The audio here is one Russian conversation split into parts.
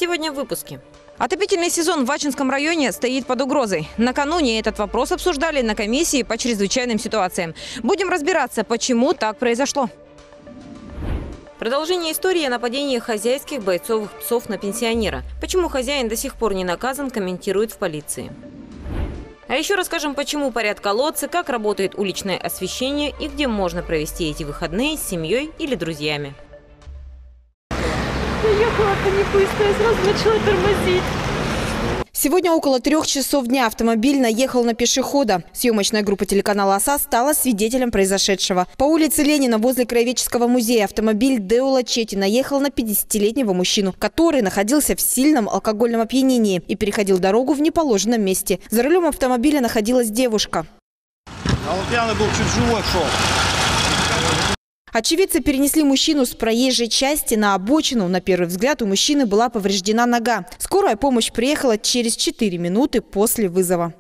Сегодня в выпуске. Отопительный сезон в Ачинском районе стоит под угрозой. Накануне этот вопрос обсуждали на комиссии по чрезвычайным ситуациям. Будем разбираться, почему так произошло. Продолжение истории о нападении хозяйских бойцовых псов на пенсионера. Почему хозяин до сих пор не наказан, комментирует в полиции. А еще расскажем, почему парят колодцы, как работает уличное освещение и где можно провести эти выходные с семьей или друзьями. Я ехала по Никуйской и сразу начала тормозить. Сегодня около 3 часов дня автомобиль наехал на пешехода. Съемочная группа телеканала «Оса» стала свидетелем произошедшего. По улице Ленина возле Краеведческого музея автомобиль Деула Чети наехал на 50-летнего мужчину, который находился в сильном алкогольном опьянении и переходил дорогу в неположенном месте. За рулем автомобиля находилась девушка. А он пьяный был, чуть живой шел. Очевидцы перенесли мужчину с проезжей части на обочину. На первый взгляд у мужчины была повреждена нога. Скорая помощь приехала через 4 минуты после вызова.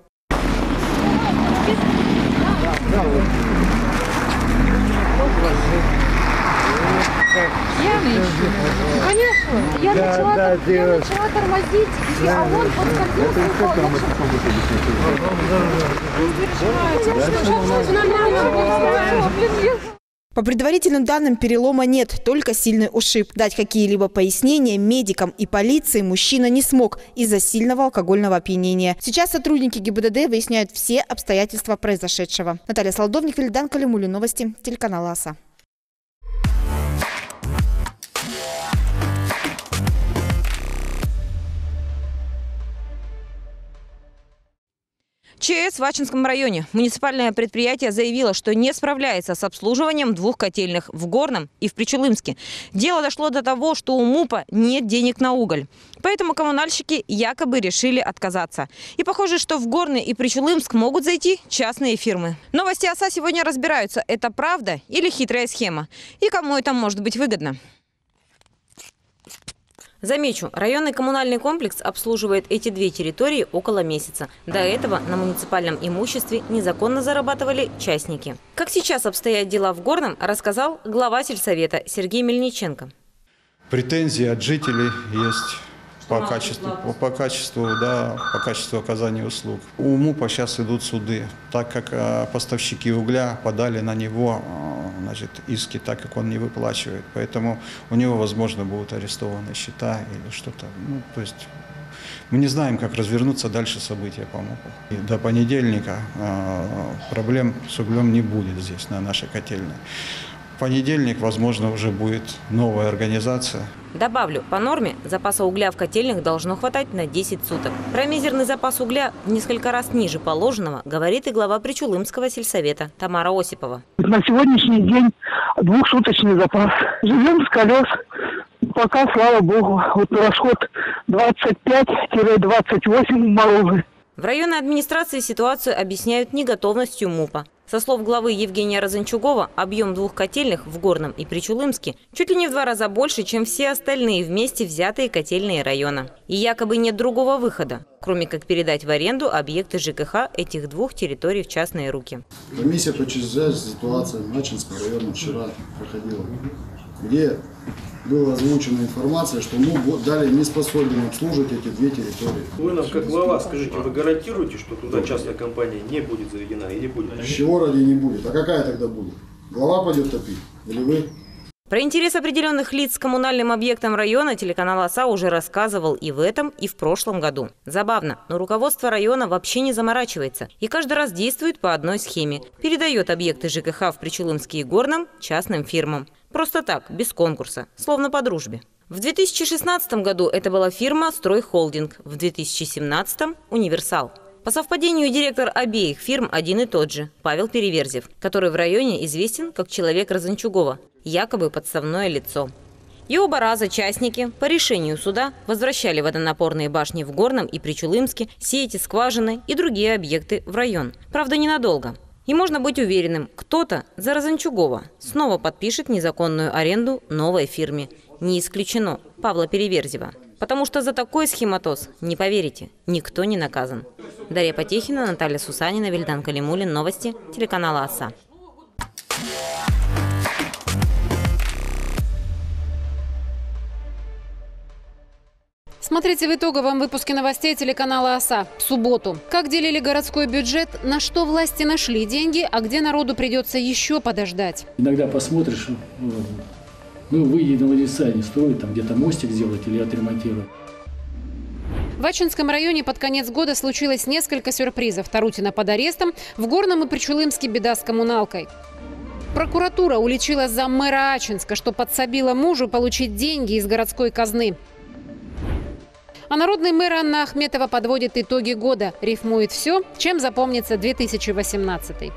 Конечно. Я начала тормозить, а он подскочил. По предварительным данным, перелома нет, только сильный ушиб. Дать какие-либо пояснения медикам и полиции мужчина не смог из-за сильного алкогольного опьянения. Сейчас сотрудники ГИБДД выясняют все обстоятельства произошедшего. Наталья Солодовник, Ильдан Калимулин, новости телеканала «Оса». ЧС в Ачинском районе. Муниципальное предприятие заявило, что не справляется с обслуживанием 2 котельных в Горном и в Причулымске. Дело дошло до того, что у МУПа нет денег на уголь. Поэтому коммунальщики якобы решили отказаться. И похоже, что в Горный и Причулымск могут зайти частные фирмы. Новости ОСА сегодня разбираются, это правда или хитрая схема. И кому это может быть выгодно. Замечу, районный коммунальный комплекс обслуживает эти 2 территории около месяца. До этого на муниципальном имуществе незаконно зарабатывали частники. Как сейчас обстоят дела в Горном, рассказал глава сельсовета Сергей Мельниченко. Претензии от жителей есть по качеству оказания услуг. У МУПа сейчас идут суды, так как поставщики угля подали на него иски, так как он не выплачивает. Поэтому у него, возможно, будут арестованы счета или что-то. То есть мы не знаем, как развернуться дальше события по МУПу. И до понедельника проблем с углем не будет здесь, на нашей котельной. В понедельник, возможно, уже будет новая организация. Добавлю, по норме запаса угля в котельных должно хватать на 10 суток. Про мизерный запас угля в несколько раз ниже положенного говорит и глава Причулымского сельсовета Тамара Осипова. На сегодняшний день 2-суточный запас. Живем с колес. Пока, слава богу, расход 25-28 морозы. В районной администрации ситуацию объясняют неготовностью МУПа. Со слов главы Евгения Розанчугова, объем 2 котельных в Горном и Причулымске чуть ли не в 2 раза больше, чем все остальные вместе взятые котельные района. И якобы нет другого выхода, кроме как передать в аренду объекты ЖКХ этих 2 территорий в частные руки. Комиссия по чрезвычайной ситуации в Ачинском районе вчера проходила, где была озвучена информация, что мы далее не способны обслуживать эти 2 территории. Вы нам, как глава, скажите, вы гарантируете, что туда частная компания не будет заведена и не будет? С чего ради не будет? А какая тогда будет? Глава пойдет топить? Или вы? Про интерес определенных лиц к коммунальным объектам района телеканал «Оса» уже рассказывал и в этом, и в прошлом году. Забавно, но руководство района вообще не заморачивается и каждый раз действует по одной схеме. Передает объекты ЖКХ в Причулымске и Горном частным фирмам. Просто так, без конкурса, словно по дружбе. В 2016 году это была фирма «Стройхолдинг», в 2017 – «Универсал». По совпадению директор обеих фирм один и тот же – Павел Переверзев, который в районе известен как человек Розанчугова, якобы подставное лицо. И оба раза частники по решению суда возвращали водонапорные башни в Горном и Причулымске, сети, скважины и другие объекты в район. Правда, ненадолго. И можно быть уверенным, кто-то за Розанчугова снова подпишет незаконную аренду новой фирме. Не исключено Павла Переверзева. Потому что за такой схематоз, не поверите, никто не наказан. Дарья Потехина, Наталья Сусанина, Ильдан Калимулин, новости телеканала «Оса». Смотрите в итоговом выпуске новостей телеканала «Оса» в субботу. Как делили городской бюджет, на что власти нашли деньги, а где народу придется еще подождать. Иногда посмотришь, выйди на улицу, не строить, там где-то мостик сделать или отремонтировать. В Ачинском районе под конец года случилось несколько сюрпризов. Тарутино под арестом, в Горном и Причулымске беда с коммуналкой. Прокуратура уличила заммэра Ачинска, что подсобила мужу получить деньги из городской казны. А народный мэр Анна Ахметова подводит итоги года. Рифмует все, чем запомнится 2018.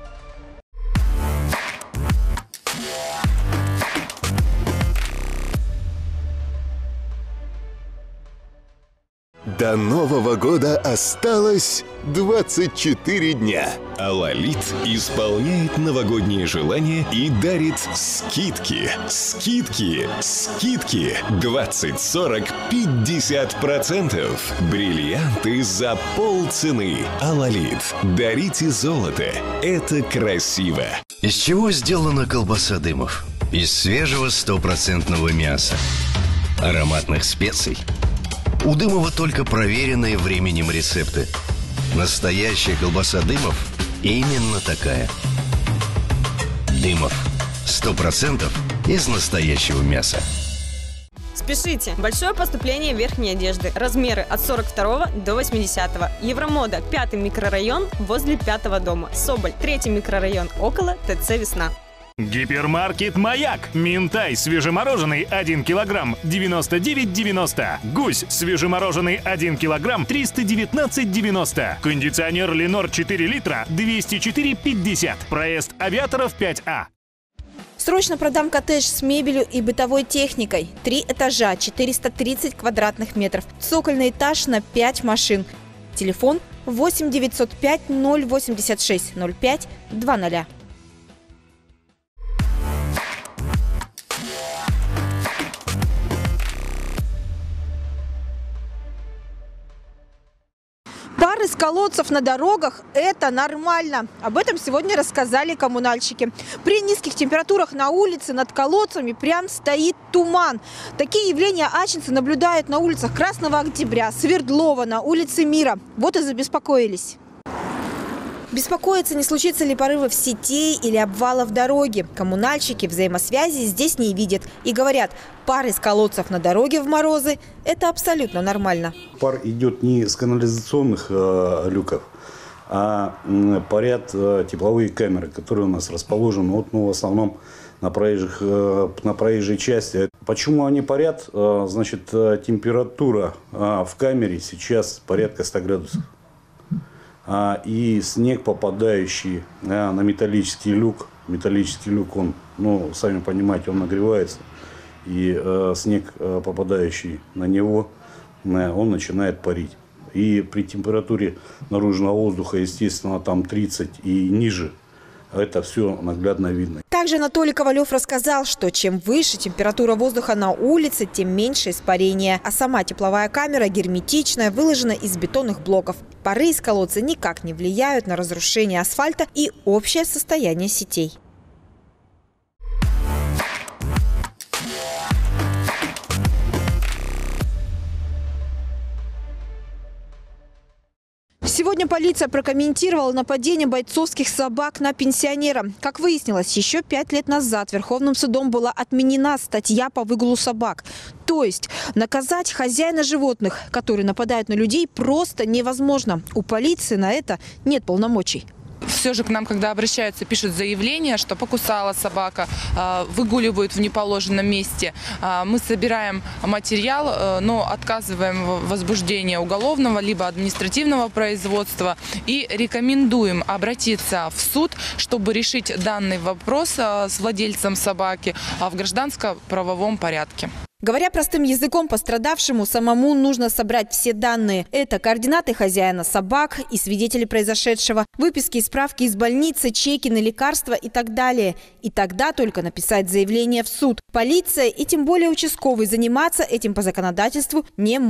До Нового года осталось 24 дня. А Лолит исполняет новогодние желания и дарит скидки. Скидки. 20, 40, 50%. Бриллианты за полцены. А Лолит. Дарите золото. Это красиво. Из чего сделана колбаса Дымов? Из свежего стопроцентного мяса. Ароматных специй. У Дымова только проверенные временем рецепты. Настоящая колбаса Дымов именно такая. Дымов. 100% из настоящего мяса. Спешите! Большое поступление верхней одежды. Размеры от 42 до 80. Евромода. 5-й микрорайон возле 5-го дома. Соболь. 3-й микрорайон около ТЦ «Весна». Гипермаркет «Маяк». Минтай свежемороженый 1 килограмм 99,90. Гусь свежемороженый 1 килограмм 319,90. Кондиционер «Ленор» 4 литра 204,50. Проезд Авиаторов 5А. Срочно продам коттедж с мебелью и бытовой техникой. 3 этажа, 430 квадратных метров. Цокольный этаж на 5 машин. Телефон 8 905 086 05 20. Пар из колодцев на дорогах – это нормально. Об этом сегодня рассказали коммунальщики. При низких температурах на улице над колодцами прям стоит туман. Такие явления ачинцы наблюдают на улицах Красного Октября, Свердлова, на улице Мира. Вот и забеспокоились. Беспокоятся, не случится ли порывов сетей или обвалов дороги. Коммунальщики взаимосвязи здесь не видят. И говорят, пар из колодцев на дороге в морозы – это абсолютно нормально. Пар идет не с канализационных люков, а парят тепловые камеры, которые у нас расположены в основном на проезжей части. Почему они парят? Значит, температура в камере сейчас порядка 100 градусов. И снег, попадающий на металлический люк, он, сами понимаете, он нагревается, и снег, попадающий на него, он начинает парить. И при температуре наружного воздуха, естественно, там 30 и ниже, это все наглядно видно. Также Анатолий Ковалев рассказал, что чем выше температура воздуха на улице, тем меньше испарения. А сама тепловая камера герметичная, выложена из бетонных блоков. Пары из колодца никак не влияют на разрушение асфальта и общее состояние сетей. Сегодня полиция прокомментировала нападение бойцовских собак на пенсионера. Как выяснилось, еще 5 лет назад Верховным судом была отменена статья по выгулу собак. То есть наказать хозяина животных, которые нападают на людей, просто невозможно. У полиции на это нет полномочий. Все же к нам, когда обращаются, пишут заявление, что покусала собака, выгуливают в неположенном месте. Мы собираем материал, но отказываем в возбуждении уголовного либо административного производства и рекомендуем обратиться в суд, чтобы решить данный вопрос с владельцем собаки в гражданско-правовом порядке. Говоря простым языком, пострадавшему самому нужно собрать все данные. Это координаты хозяина собак и свидетелей произошедшего, выписки и справки из больницы, чеки на лекарства и так далее. И тогда только написать заявление в суд. Полиция и тем более участковый заниматься этим по законодательству не могут.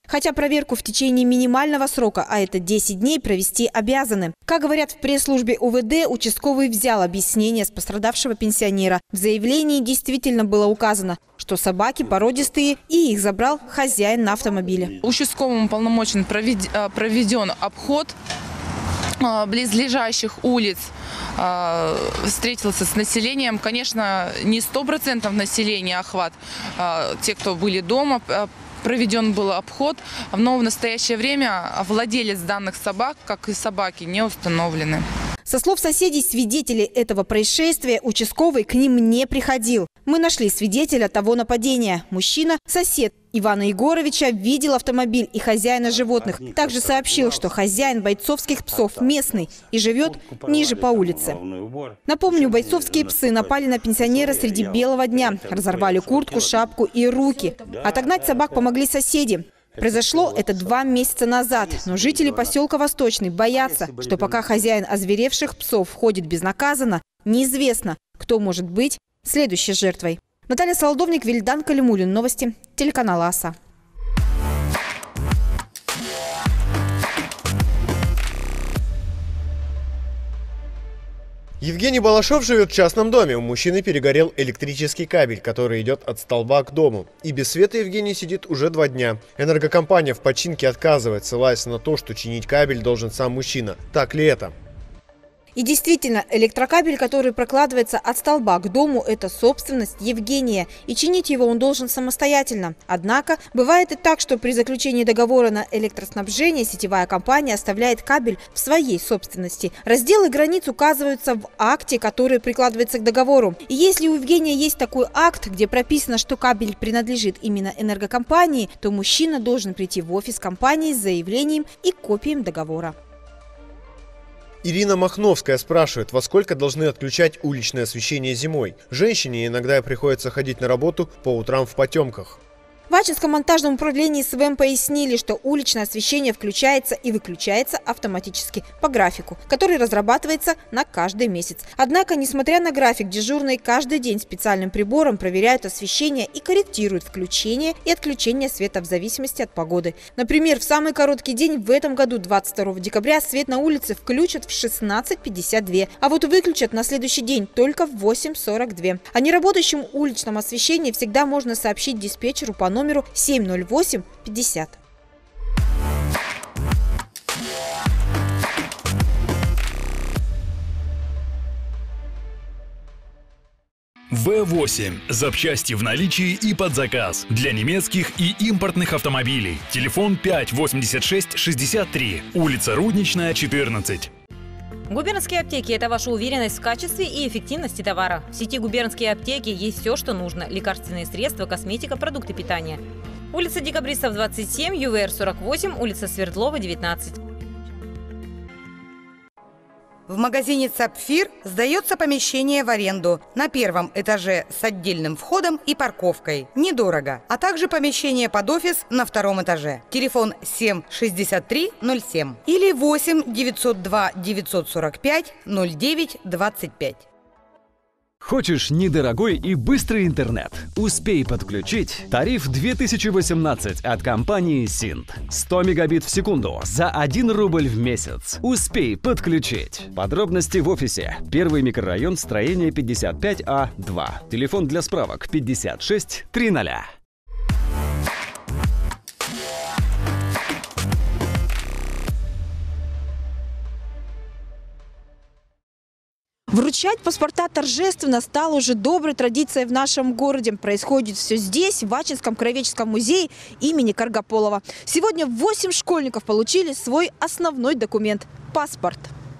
Хотя проверку в течение минимального срока, а это 10 дней, провести обязаны. Как говорят в пресс-службе УВД, участковый взял объяснение с пострадавшего пенсионера. В заявлении действительно было указано, что собаки породистые, и их забрал хозяин на автомобиле. Участковым уполномочен проведен обход близлежащих улиц, встретился с населением. Конечно, не 100% населения охват. Те, кто были дома, проведен был обход, но в настоящее время владелец данных собак, как и собаки, не установлены. Со слов соседей, свидетелей этого происшествия, участковый к ним не приходил. Мы нашли свидетеля того нападения. Мужчина, сосед Ивана Егоровича, видел автомобиль и хозяина животных. Также сообщил, что хозяин бойцовских псов местный и живет ниже по улице. Напомню, бойцовские псы напали на пенсионера среди белого дня. Разорвали куртку, шапку и руки. Отогнать собак помогли соседи. Произошло это 2 месяца назад, но жители поселка Восточный боятся, что пока хозяин озверевших псов ходит безнаказанно, неизвестно, кто может быть следующей жертвой. Наталья Солодовник, Вильдан Калимулин. Новости телеканала АСА. Евгений Балашов живет в частном доме. У мужчины перегорел электрический кабель, который идет от столба к дому. И без света Евгений сидит уже 2 дня. Энергокомпания в починке отказывает, ссылаясь на то, что чинить кабель должен сам мужчина. Так ли это? И действительно, электрокабель, который прокладывается от столба к дому, это собственность Евгения. И чинить его он должен самостоятельно. Однако, бывает и так, что при заключении договора на электроснабжение сетевая компания оставляет кабель в своей собственности. Разделы границ указываются в акте, который прикладывается к договору. И если у Евгения есть такой акт, где прописано, что кабель принадлежит именно энергокомпании, то мужчина должен прийти в офис компании с заявлением и копией договора. Ирина Махновская спрашивает, во сколько должны отключать уличное освещение зимой. Женщине иногда приходится ходить на работу по утрам в потемках. В Ачинском монтажном управлении СВМ пояснили, что уличное освещение включается и выключается автоматически по графику, который разрабатывается на каждый месяц. Однако, несмотря на график, дежурные каждый день специальным прибором проверяют освещение и корректируют включение и отключение света в зависимости от погоды. Например, в самый короткий день в этом году, 22 декабря, свет на улице включат в 16:52, а вот выключат на следующий день только в 8:42. О неработающем уличном освещении всегда можно сообщить диспетчеру по номеру 70850. В8. Запчасти в наличии и под заказ. Для немецких и импортных автомобилей. Телефон 5 86 63. Улица Рудничная, 14. Губернские аптеки – это ваша уверенность в качестве и эффективности товара. В сети губернские аптеки есть все, что нужно – лекарственные средства, косметика, продукты питания. Улица Декабристов, 27, ЮВР 48, улица Свердлова, 19. В магазине «Сапфир» сдается помещение в аренду на 1-м этаже с отдельным входом и парковкой. Недорого. А также помещение под офис на 2-м этаже. Телефон 7 63 07 или 8 902 945 09 25. Хочешь недорогой и быстрый интернет? Успей подключить тариф 2018 от компании Синт. 100 мегабит в секунду за 1 рубль в месяц. Успей подключить. Подробности в офисе. 1-й микрорайон, строение 55А2. Телефон для справок 56 300. Вручать паспорта торжественно стала уже доброй традицией в нашем городе. Происходит все здесь, в Ачинском краеведческом музее имени Каргополова. Сегодня 8 школьников получили свой основной документ – паспорт.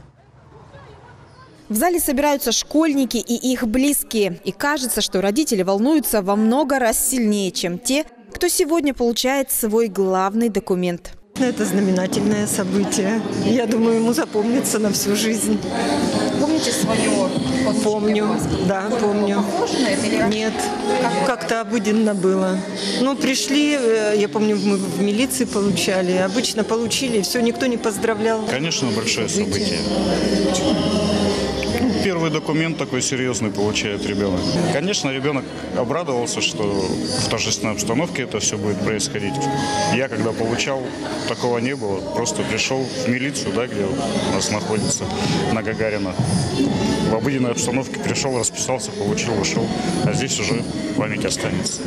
В зале собираются школьники и их близкие. И кажется, что родители волнуются во много раз сильнее, чем те, кто сегодня получает свой главный документ. Это знаменательное событие. Я думаю, ему запомнится на всю жизнь. Помните свое? Помню, да, помню. Похоже на это или раньше? Нет, как-то обыденно было. Ну, пришли, я помню, мы в милиции получали. Обычно получили, все, никто не поздравлял. Конечно, большое событие. Первый документ такой серьезный получает ребенок. Конечно, ребенок обрадовался, что в торжественной обстановке это все будет происходить. Я, когда получал, такого не было. Просто пришел в милицию, да, где у нас находится, на Гагарина. В обыденной обстановке пришел, расписался, получил, ушел. А здесь уже память останется.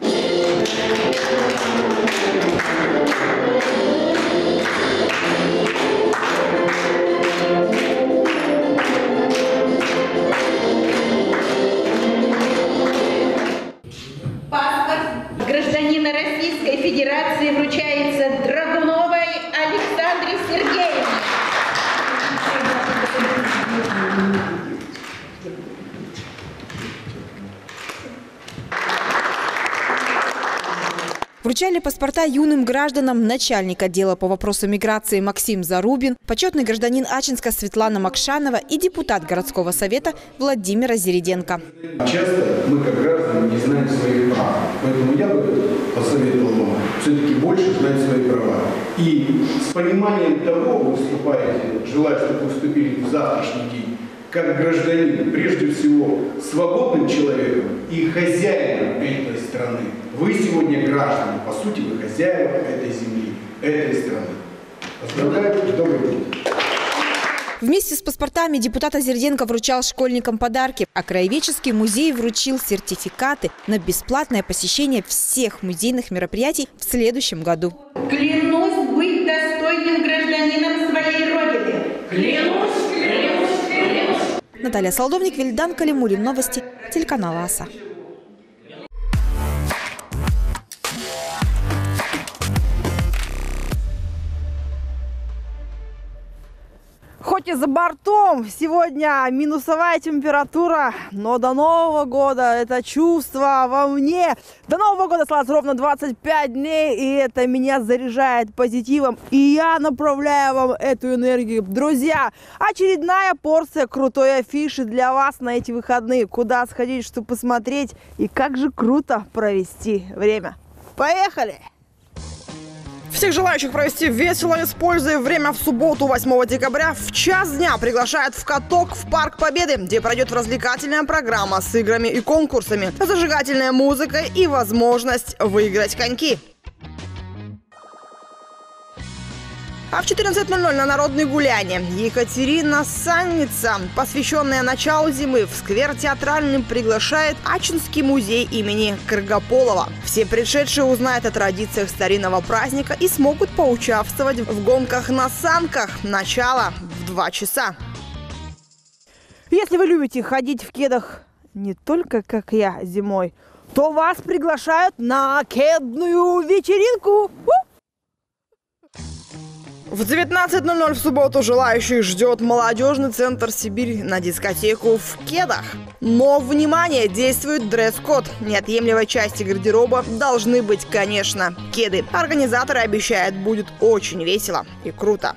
Гражданина Российской Федерации вручается Драгуновой Александре Сергеевне. Вручали паспорта юным гражданам начальник отдела по вопросу миграции Максим Зарубин, почетный гражданин Ачинска Светлана Макшанова и депутат городского совета Владимир Зереденко. Часто мы, как граждане, не знаем своих прав. Поэтому я бы посоветовал вам все-таки больше знать свои права. И с пониманием того выступаете, желаю, чтобы вы вступили в завтрашний день, как гражданин, прежде всего, свободным человеком и хозяином этой страны. Вы сегодня граждане, по сути, вы хозяева этой земли, этой страны. Поздравляю, добрый день. Вместе с паспортами депутат Зереденко вручал школьникам подарки, а Краеведческий музей вручил сертификаты на бесплатное посещение всех музейных мероприятий в следующем году. Клянусь быть достойным гражданином своей Родины. Клянусь, клянусь, клянусь. Наталья Солдовник, Вильдан Калимулин. Новости телеканала АСА. Хоть и за бортом сегодня минусовая температура, но до Нового года это чувство во мне. До Нового года осталось ровно 25 дней, и это меня заряжает позитивом. И я направляю вам эту энергию. Друзья, очередная порция крутой афиши для вас на эти выходные. Куда сходить, чтобы посмотреть, и как же круто провести время. Поехали! Всех желающих провести весело, используя время в субботу, 8 декабря, в час дня приглашают в каток в Парк Победы, где пройдет развлекательная программа с играми и конкурсами, зажигательная музыка и возможность выиграть коньки. А в 14:00 на народные гуляния Екатерина Санница, посвященная началу зимы, в сквер Театральный приглашает Ачинский музей имени Каргополова. Все пришедшие узнают о традициях старинного праздника и смогут поучаствовать в гонках на санках. Начало в 2 часа. Если вы любите ходить в кедах не только как я зимой, то вас приглашают на кедную вечеринку. В 19:00 в субботу желающих ждет молодежный центр «Сибирь» на дискотеку в кедах. Но, внимание, действует дресс-код. Неотъемлемой части гардероба должны быть, конечно, кеды. Организаторы обещают, будет очень весело и круто.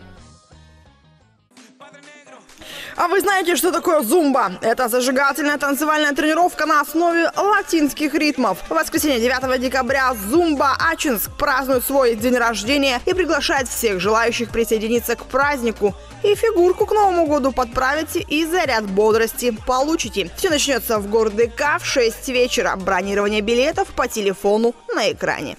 А вы знаете, что такое зумба? Это зажигательная танцевальная тренировка на основе латинских ритмов. В воскресенье 9 декабря Зумба Ачинск празднует свой день рождения и приглашает всех желающих присоединиться к празднику. И фигурку к Новому году подправите и заряд бодрости получите. Все начнется в ГорДК в 6 вечера. Бронирование билетов по телефону на экране.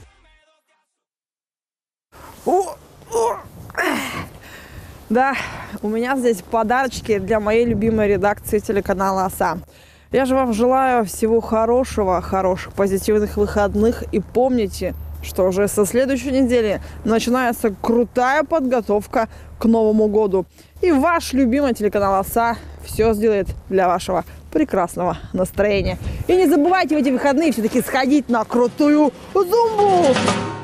Да, у меня здесь подарочки для моей любимой редакции телеканала АСА. Я же вам желаю всего хорошего, хороших позитивных выходных. И помните, что уже со следующей недели начинается крутая подготовка к Новому году. И ваш любимый телеканал АСА все сделает для вашего прекрасного настроения. И не забывайте в эти выходные все-таки сходить на крутую зумбу!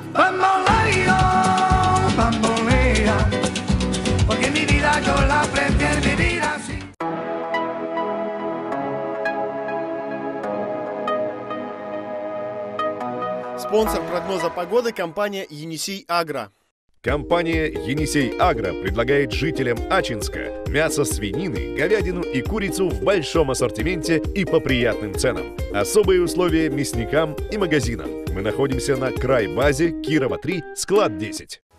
Спонсор прогноза погоды – компания «Енисей Агро». Компания «Енисей Агро» предлагает жителям Ачинска мясо свинины, говядину и курицу в большом ассортименте и по приятным ценам. Особые условия мясникам и магазинам. Мы находимся на край-базе Кирова 3, склад 10.